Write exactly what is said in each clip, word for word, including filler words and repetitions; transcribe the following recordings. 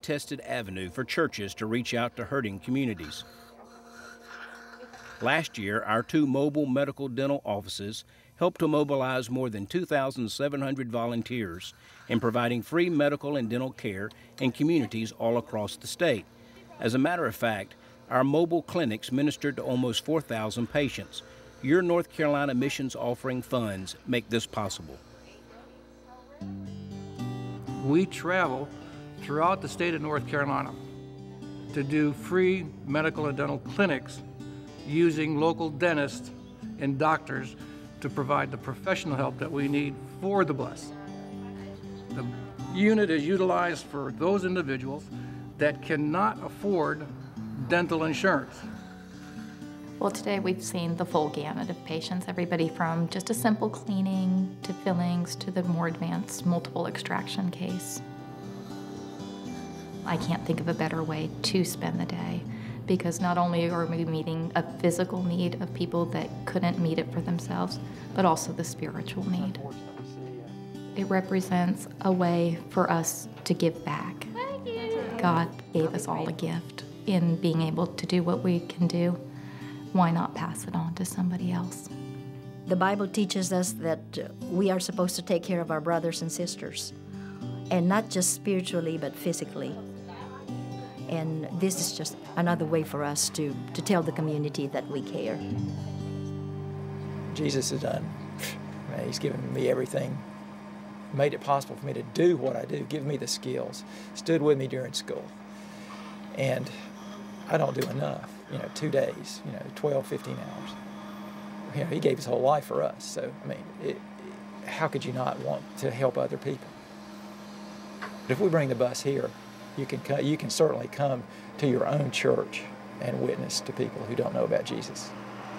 tried-and-tested avenue for churches to reach out to hurting communities. Last year, our two mobile medical dental offices helped to mobilize more than two thousand seven hundred volunteers in providing free medical and dental care in communities all across the state. As a matter of fact, our mobile clinics ministered to almost four thousand patients. Your North Carolina missions offering funds make this possible. We travel throughout the state of North Carolina to do free medical and dental clinics using local dentists and doctors to provide the professional help that we need for the bus. The unit is utilized for those individuals that cannot afford dental insurance. Well, today we've seen the full gamut of patients, everybody from just a simple cleaning to fillings to the more advanced multiple extraction case. I can't think of a better way to spend the day, because not only are we meeting a physical need of people that couldn't meet it for themselves, but also the spiritual need. It represents a way for us to give back. God gave us all a gift in being able to do what we can do. Why not pass it on to somebody else? The Bible teaches us that we are supposed to take care of our brothers and sisters, and not just spiritually, but physically. And this is just another way for us to, to tell the community that we care. Jesus has done, man, he's given me everything, made it possible for me to do what I do, given me the skills, stood with me during school. And I don't do enough, you know, two days, you know, twelve, fifteen hours. You know, he gave his whole life for us, so, I mean, it, it, how could you not want to help other people? But if we bring the bus here, You can, you can certainly come to your own church and witness to people who don't know about Jesus.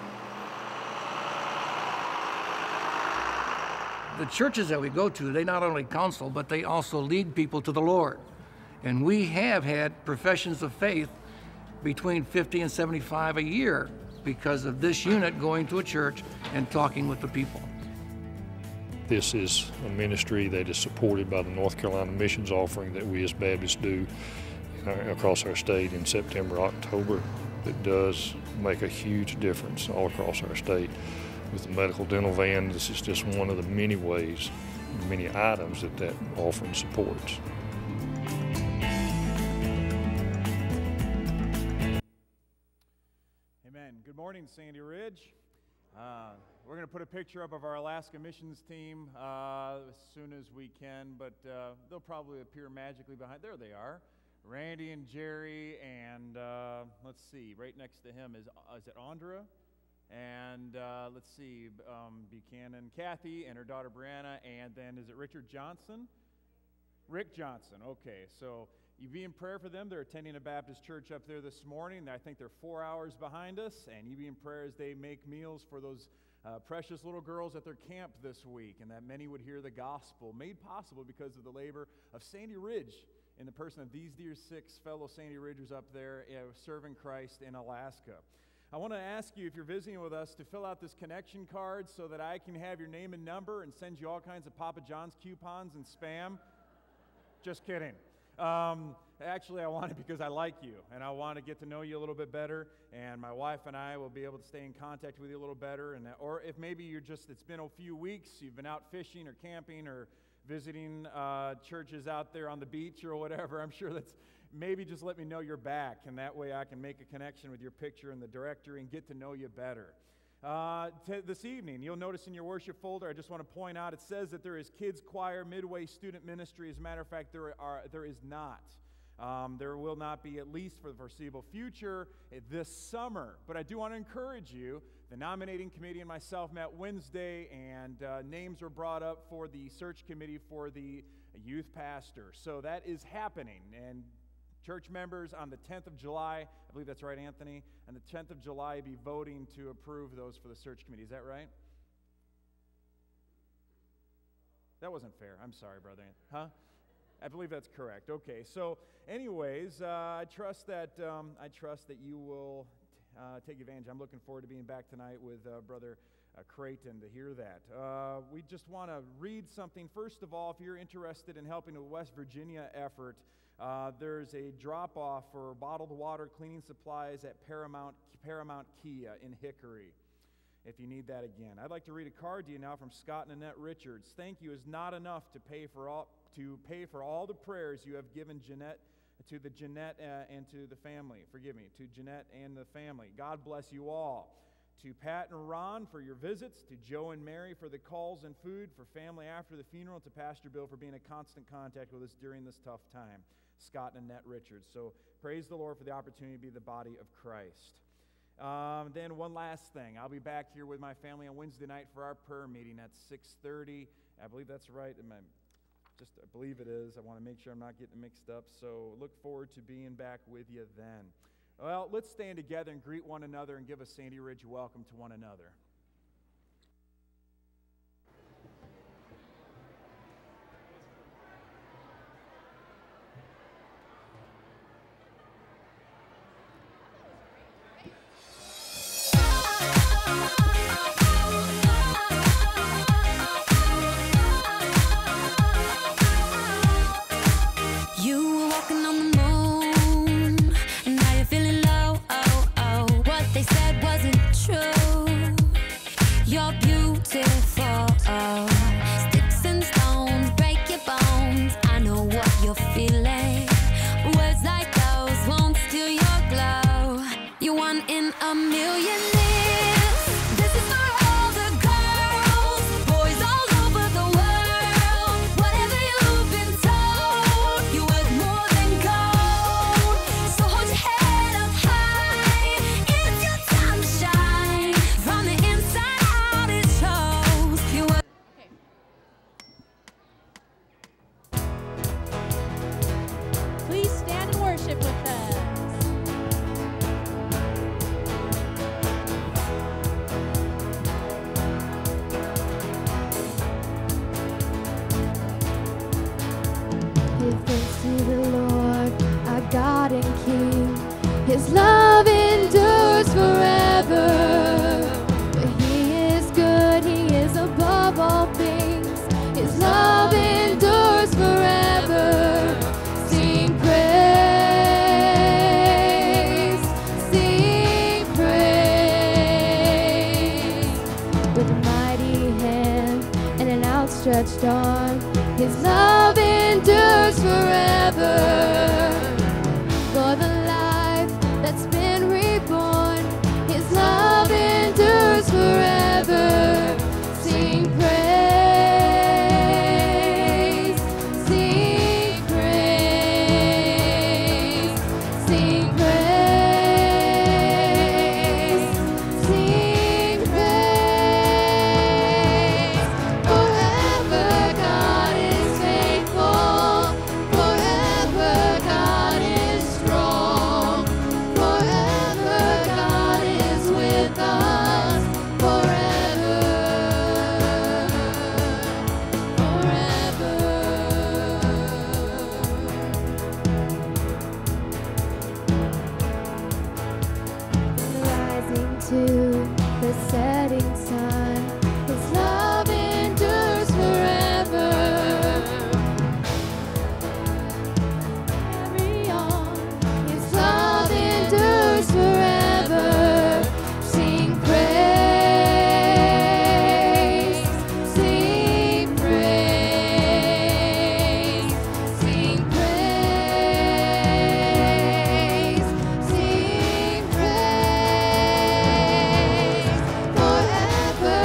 The churches that we go to, they not only counsel, but they also lead people to the Lord. And we have had professions of faith between fifty and seventy-five a year because of this unit going to a church and talking with the people. This is a ministry that is supported by the North Carolina missions offering that we as Baptists do across our state in September, October. It does make a huge difference all across our state. With the medical dental van, this is just one of the many ways, many items that that offering supports. Amen. Good morning, Sandy Ridge. Uh, we're going to put a picture up of our Alaska missions team uh, as soon as we can, but uh, they'll probably appear magically behind. There they are, Randy and Jerry, and uh, let's see, right next to him is, uh, is it Andra? And uh, let's see, um, Buchanan, Kathy, and her daughter Brianna, and then is it Richard Johnson? Rick Johnson, okay, so you be in prayer for them. They're attending a Baptist church up there this morning. I think they're four hours behind us, and you be in prayer as they make meals for those uh, precious little girls at their camp this week, and that many would hear the gospel, made possible because of the labor of Sandy Ridge in the person of these dear six fellow Sandy Ridgers up there uh, serving Christ in Alaska. I want to ask you, if you're visiting with us, to fill out this connection card so that I can have your name and number and send you all kinds of Papa John's coupons and spam. Just kidding. Um, actually, I want it because I like you, and I want to get to know you a little bit better, and my wife and I will be able to stay in contact with you a little better. And or if maybe you're just, it's been a few weeks, you've been out fishing or camping or visiting uh, churches out there on the beach or whatever, I'm sure that's, maybe just let me know you're back, and that way I can make a connection with your picture in the directory and get to know you better. Uh, t- this evening, you'll notice in your worship folder, I just want to point out, it says that there is kids choir, midway student ministry. As a matter of fact, there are there is not. Um, there will not be, at least for the foreseeable future, uh, this summer. But I do want to encourage you. The nominating committee and myself met Wednesday, and uh, names were brought up for the search committee for the youth pastor. So that is happening, and church members on the tenth of July, I believe that's right, Anthony, on the tenth of July, be voting to approve those for the search committee. Is that right? That wasn't fair. I'm sorry, brother. Huh? I believe that's correct. Okay, so anyways, uh, I trust that um, I trust that you will uh, take advantage. I'm looking forward to being back tonight with uh, Brother uh, Creighton to hear that. Uh, we just want to read something. First of all, if you're interested in helping the West Virginia effort, Uh, there's a drop-off for bottled water, cleaning supplies at Paramount, Paramount Kia in Hickory, if you need that again. I'd like to read a card to you now from Scott and Annette Richards. Thank you is not enough to pay for all, to pay for all the prayers you have given Jeanette, to the Jeanette uh, and to the family. Forgive me, to Jeanette and the family. God bless you all. To Pat and Ron for your visits, to Joe and Mary for the calls and food, for family after the funeral, to Pastor Bill for being in constant contact with us during this tough time. Scott and Annette Richards. So praise the Lord for the opportunity to be the body of Christ. Um, then one last thing. I'll be back here with my family on Wednesday night for our prayer meeting at six thirty. I believe that's right. Am I, just I believe it is. I want to make sure I'm not getting mixed up. So look forward to being back with you then. Well, let's stand together and greet one another and give a Sandy Ridge welcome to one another. Stretched on, His love endures forever. For the life that's been reborn, His love endures forever. Sing praise, sing praise, sing praise, sing praise. Forever God is faithful, forever God is strong, forever God is with us, forever, forever. Rising to the setting sun, His love endures forever. Carry on, His love endures forever. Sing praise, sing praise, sing praise, sing praise. Forever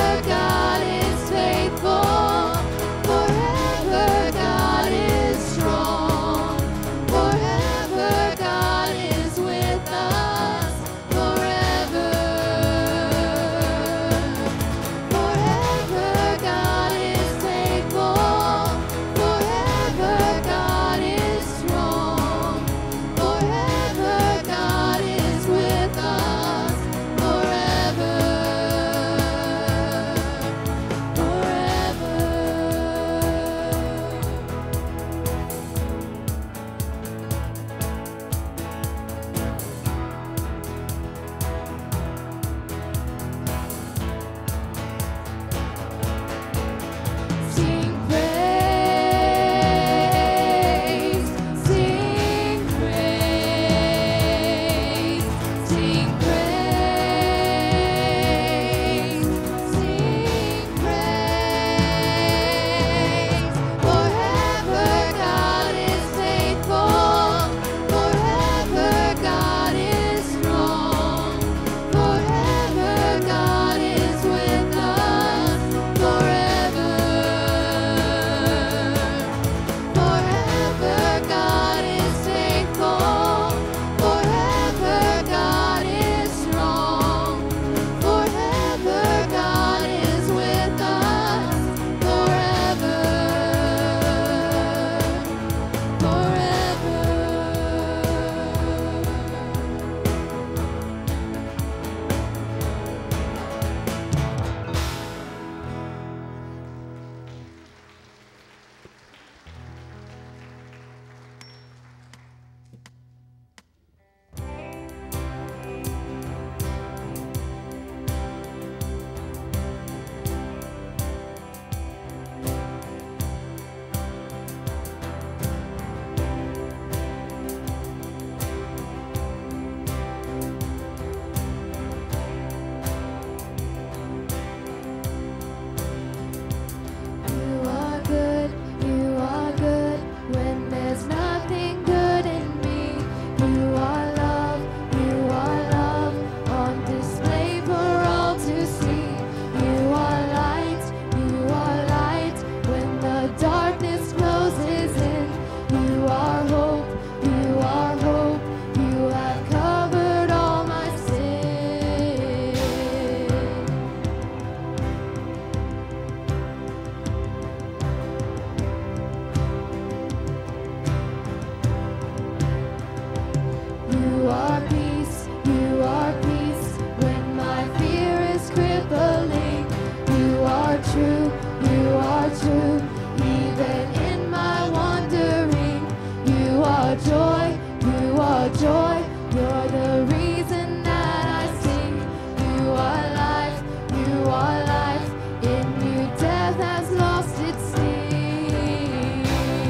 joy. You're the reason that I sing. You are life, you are life. In you death has lost its sting.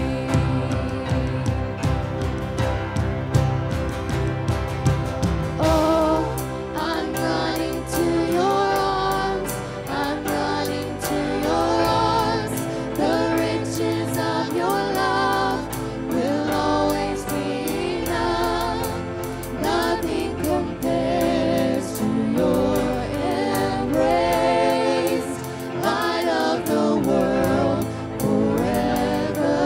Oh, I'm running to your arms. I'm running to your arms. The riches of your love will always be enough. Nothing compares to your embrace. Light of the world, forever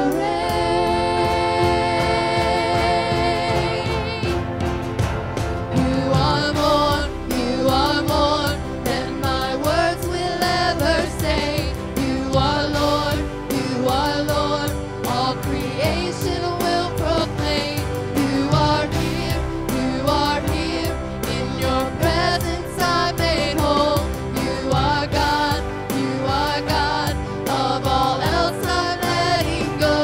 reign. You are more, you are more than my words will ever say. You are Lord, you are Lord, all creation will proclaim. You are here, you are here, in your presence I'm made whole. You are God, you are God, of all else I'm letting go.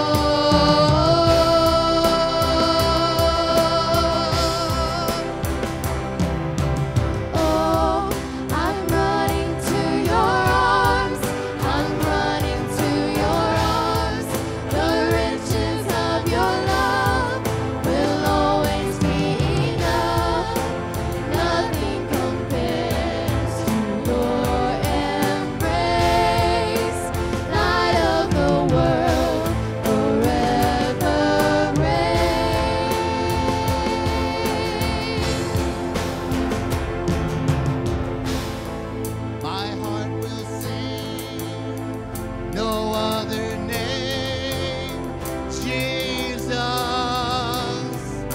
Oh, I'm running to your arms. I'm running to your arms. The riches of your love will always be enough. Nothing compares to your embrace. Light of the world, forever reign. My heart will sing no other name. Jesus,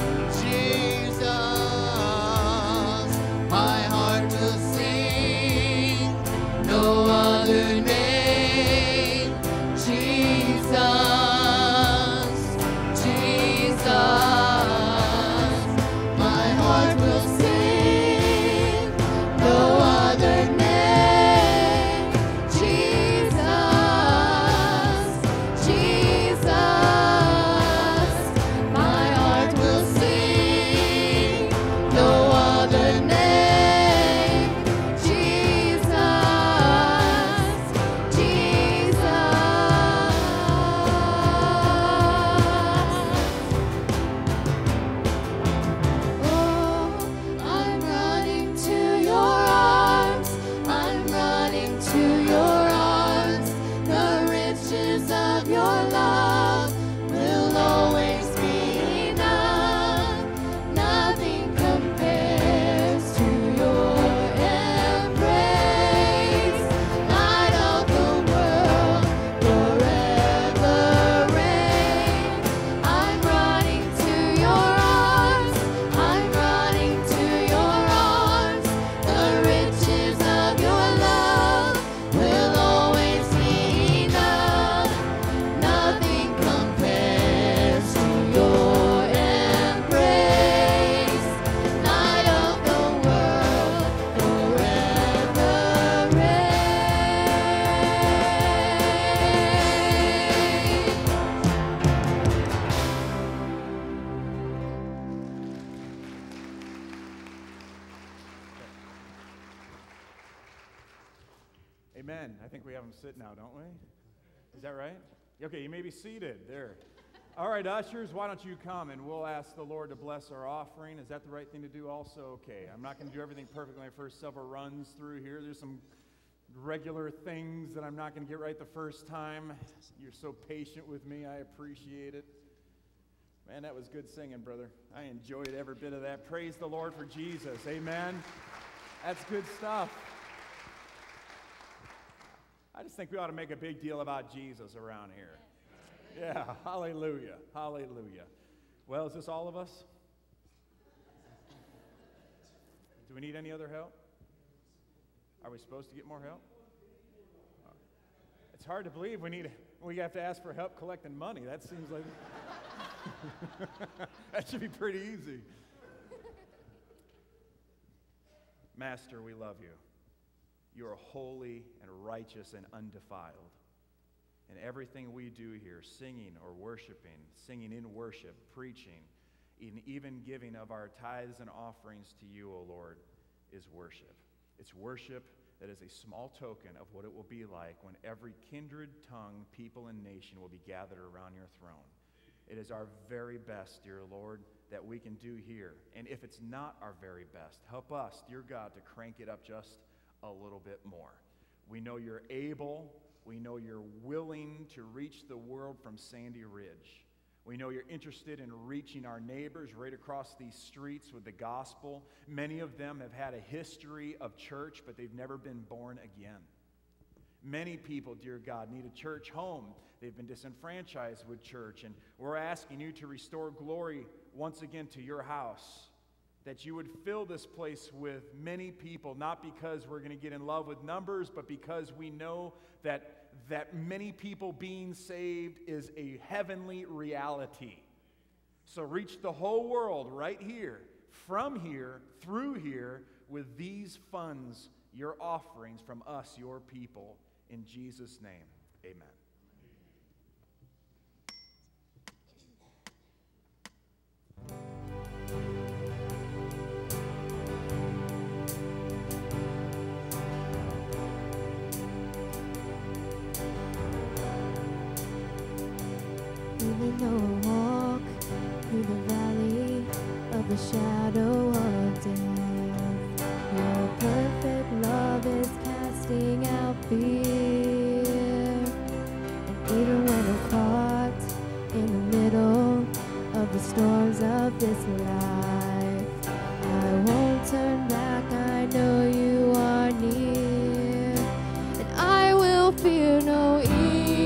Jesus. My heart will sing no other name. Jesus, Jesus. My heart will sing no other name. Jesus, Jesus. My heart will sing no other name. Jesus, Jesus. Oh, I'm running to your arms. I'm running to your arms. The riches of your love will always be enough. Nothing compares to your embrace. Light of the world, forever reign. I'm running to your arms. I'm running to your arms. The riches of your love will always be enough. Nothing compares to your embrace. Light of the world, forever reign. Amen. I think we have them sit now, don't we? Is that right? Okay, you may be seated there. All right, ushers, why don't you come and we'll ask the Lord to bless our offering. Is that the right thing to do also? Okay, I'm not going to do everything perfectly my first several runs through here. There's some regular things that I'm not going to get right the first time. You're so patient with me. I appreciate it. Man, that was good singing, brother. I enjoyed every bit of that. Praise the Lord for Jesus. Amen. That's good stuff. I just think we ought to make a big deal about Jesus around here. Yeah, hallelujah, hallelujah. Well, is this all of us? Do we need any other help? Are we supposed to get more help? It's hard to believe we need, we have to ask for help collecting money. That seems like, that should be pretty easy. Master, we love you. You are holy and righteous and undefiled. And everything we do here, singing or worshiping, singing in worship, preaching, in even giving of our tithes and offerings to you, O Lord, is worship. It's worship that is a small token of what it will be like when every kindred, tongue, people, and nation will be gathered around your throne. It is our very best, dear Lord, that we can do here. And if it's not our very best, help us, dear God, to crank it up just a little bit more. We know you're able. We know you're willing to reach the world from Sandy Ridge. We know you're interested in reaching our neighbors right across these streets with the gospel. Many of them have had a history of church, but they've never been born again. Many people, dear God, need a church home. They've been disenfranchised with church, and we're asking you to restore glory once again to your house, that you would fill this place with many people, not because we're going to get in love with numbers, but because we know that that many people being saved is a heavenly reality. So reach the whole world right here, from here, through here, with these funds, your offerings from us, your people. In Jesus' name, amen. Even though I walk through the valley of the shadow of death, your perfect love is casting out fear. And even when I'm caught in the middle of the storms of this life, I won't turn back. I know you are near, and I will fear no evil.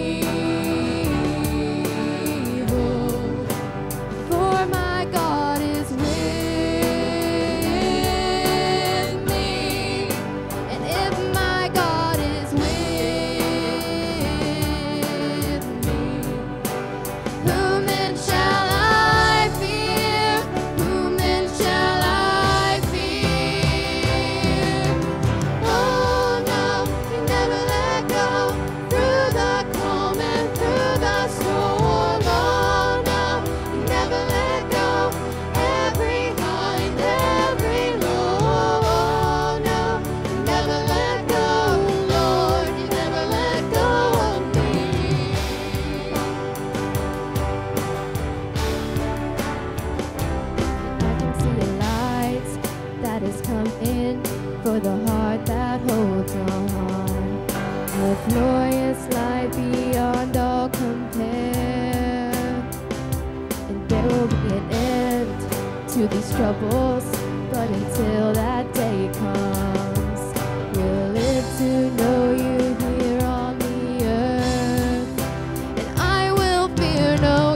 Glorious light beyond all compare, and there will be an end to these troubles, but until that day comes, we'll live to know you here on the earth, and I will fear no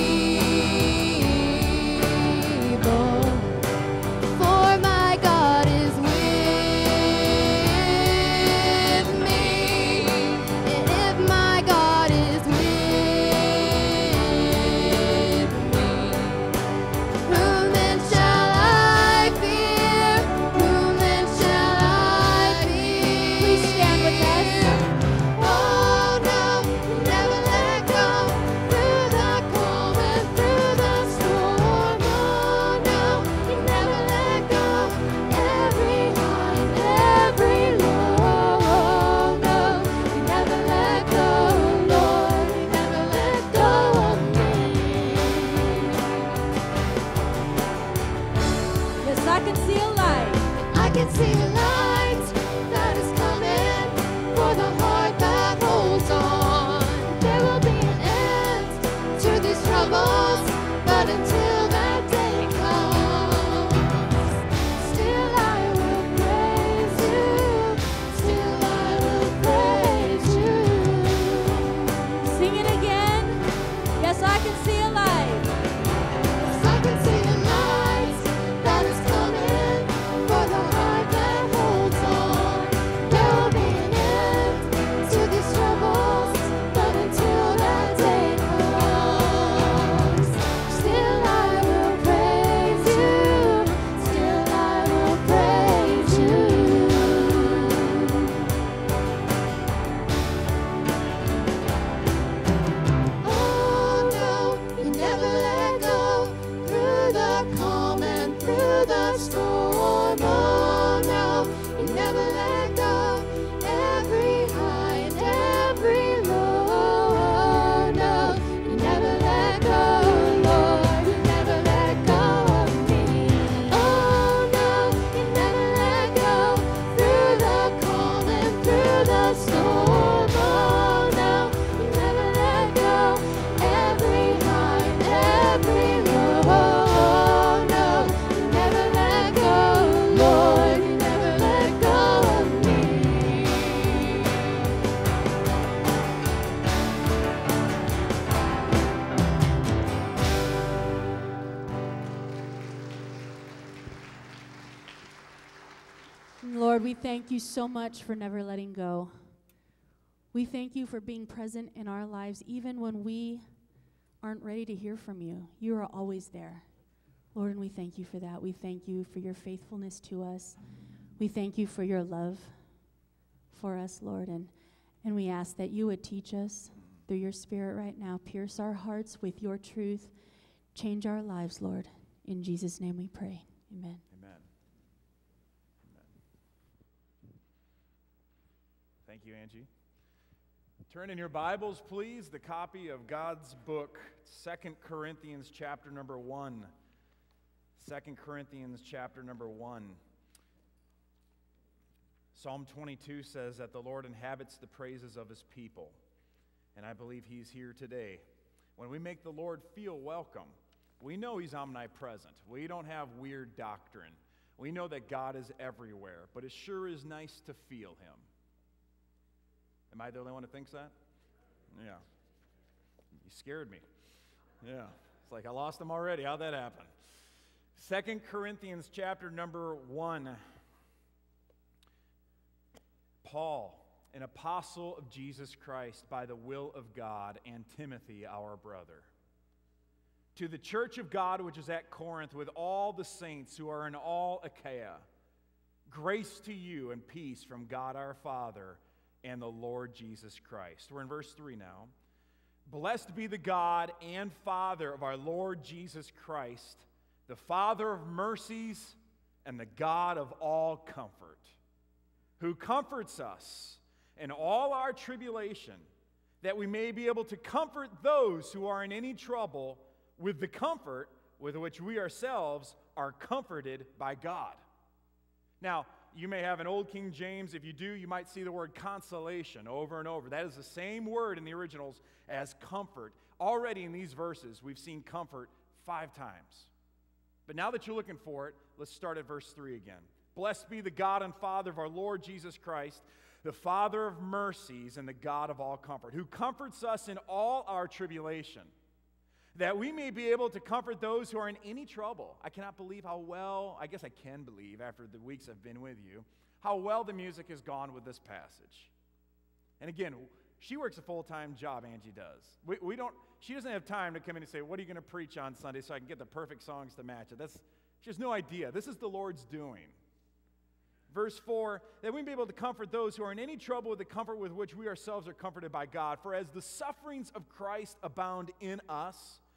evil, for my God is with me. Stand with us. Lord, we thank you so much for never letting go. We thank you for being present in our lives even when we aren't ready to hear from you. You are always there. Lord, and we thank you for that. We thank you for your faithfulness to us. We thank you for your love for us, Lord, and, and we ask that you would teach us through your Spirit right now. Pierce our hearts with your truth. Change our lives, Lord. In Jesus' name we pray. Amen. Amen. Amen. Thank you, Angie. Turn in your Bibles, please, the copy of God's book, Second Corinthians chapter number one. Second Corinthians chapter number one. Psalm twenty-two says that the Lord inhabits the praises of his people, and I believe he's here today. When we make the Lord feel welcome, we know he's omnipresent. We don't have weird doctrine. We know that God is everywhere, but it sure is nice to feel him. Am I the only one who thinks that? Yeah. You scared me. Yeah. It's like I lost him already. How'd that happen? Second Corinthians chapter number one. Paul, an apostle of Jesus Christ by the will of God, and Timothy, our brother. To the church of God which is at Corinth, with all the saints who are in all Achaia, grace to you and peace from God our Father and the Lord Jesus Christ. We're in verse three now. Blessed be the God and Father of our Lord Jesus Christ, the Father of mercies and the God of all comfort, who comforts us in all our tribulation, that we may be able to comfort those who are in any trouble with the comfort with which we ourselves are comforted by God. Now, you may have an old King James. If you do, you might see the word consolation over and over. That is the same word in the originals as comfort. Already in these verses, we've seen comfort five times. But now that you're looking for it, let's start at verse three again. Blessed be the God and Father of our Lord Jesus Christ, the Father of mercies and the God of all comfort, who comforts us in all our tribulation, that we may be able to comfort those who are in any trouble. I cannot believe how well, I guess I can believe after the weeks I've been with you, how well the music has gone with this passage. And again, she works a full-time job, Angie does. We, we don't, she doesn't have time to come in and say, what are you going to preach on Sunday so I can get the perfect songs to match it? That's, she has no idea. This is the Lord's doing. Verse four, that we may be able to comfort those who are in any trouble with the comfort with which we ourselves are comforted by God. For as the sufferings of Christ abound in us,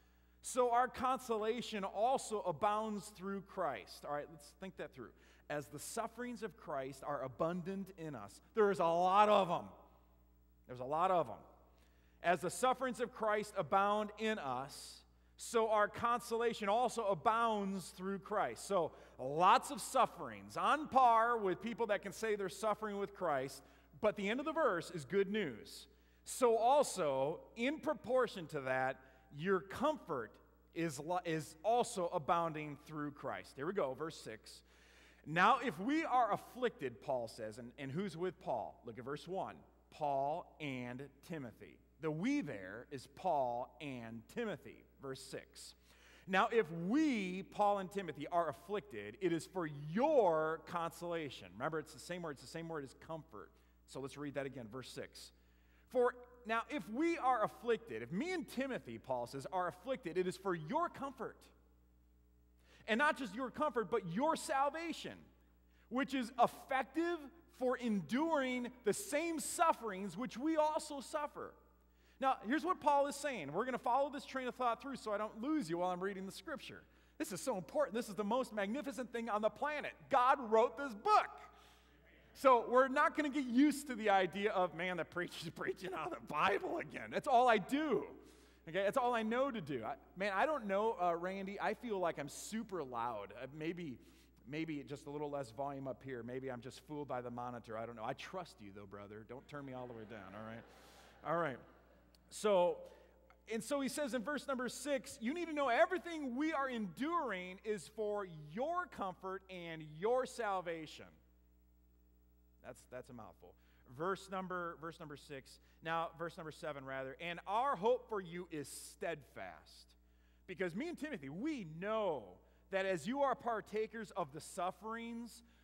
so our consolation also abounds through Christ. All right, let's think that through. As the sufferings of Christ are abundant in us. There is a lot of them. There's a lot of them. As the sufferings of Christ abound in us, so our consolation also abounds through Christ. So lots of sufferings, on par with people that can say they're suffering with Christ, but the end of the verse is good news. So also, in proportion to that, your comfort is, is also abounding through Christ. Here we go, verse six. Now if we are afflicted, Paul says, and, and who's with Paul? Look at verse one. Paul and Timothy. The we there is Paul and Timothy. Verse six. Now, if we, Paul and Timothy, are afflicted, it is for your consolation. Remember, it's the same word. It's the same word as comfort. So let's read that again. Verse six. For now, if we are afflicted, if me and Timothy, Paul says, are afflicted, it is for your comfort. And not just your comfort, but your salvation, which is effective for enduring the same sufferings which we also suffer. Now, here's what Paul is saying. We're going to follow this train of thought through so I don't lose you while I'm reading the scripture. This is so important. This is the most magnificent thing on the planet. God wrote this book. So we're not going to get used to the idea of, man, the preacher's preaching out of the Bible again. That's all I do. Okay, that's all I know to do. I, man, I don't know, uh, Randy. I feel like I'm super loud. Uh, maybe, maybe just a little less volume up here. Maybe I'm just fooled by the monitor. I don't know. I trust you, though, brother. Don't turn me all the way down, all right? All right. So, and so he says in verse number six, you need to know everything we are enduring is for your comfort and your salvation. That's, that's a mouthful. Verse number, verse number six, now verse number seven rather, and our hope for you is steadfast. Because me and Timothy, we know that as you are partakers of the sufferings,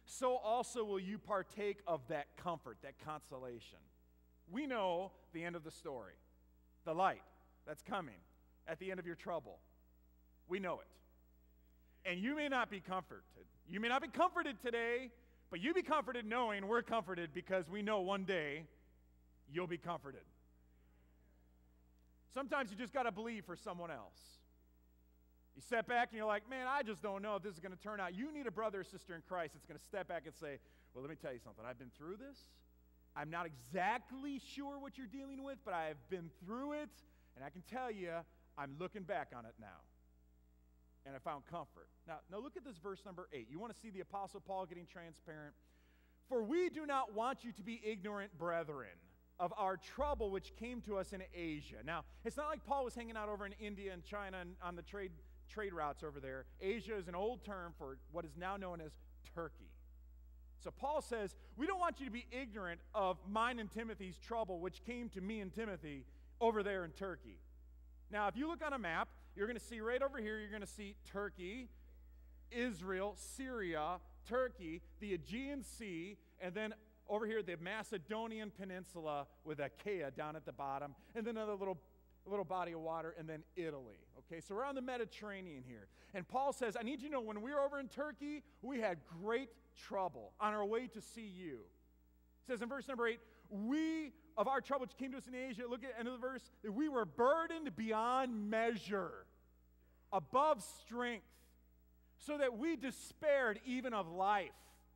so also will you partake of that comfort, that consolation. We know the end of the story, the light that's coming at the end of your trouble. We know it. And you may not be comforted. You may not be comforted today, but you be comforted knowing we're comforted because we know one day you'll be comforted. Sometimes you just got to believe for someone else. You step back and you're like, man, I just don't know if this is going to turn out. You need a brother or sister in Christ that's going to step back and say, well, let me tell you something. I've been through this. I'm not exactly sure what you're dealing with, but I have been through it, and I can tell you, I'm looking back on it now. And I found comfort. Now, now look at this verse number eight. You want to see the Apostle Paul getting transparent? For we do not want you to be ignorant, brethren, of our trouble which came to us in Asia. Now, it's not like Paul was hanging out over in India and China and on the trade, trade routes over there. Asia is an old term for what is now known as Turkey. So Paul says, we don't want you to be ignorant of mine and Timothy's trouble which came to me and Timothy over there in Turkey. Now, if you look on a map, you're going to see right over here, you're going to see Turkey, Israel, Syria, Turkey, the Aegean Sea, and then over here the Macedonian Peninsula with Achaia down at the bottom, and then another little, little body of water, and then Italy. Okay, so we're on the Mediterranean here. And Paul says, I need you to know, when we were over in Turkey, we had great trouble on our way to see you. It says in verse number eight, we, of our trouble which came to us in Asia, look at the end of the verse, that we were burdened beyond measure, above strength, so that we despaired even of life.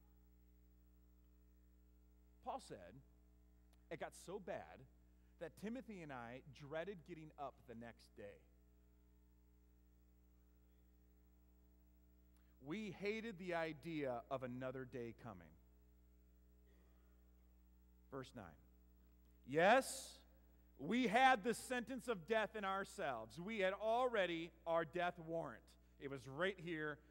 Paul said, it got so bad that Timothy and I dreaded getting up the next day. We hated the idea of another day coming. Verse nine. Yes, we had the sentence of death in ourselves. We had already our death warrant. It was right here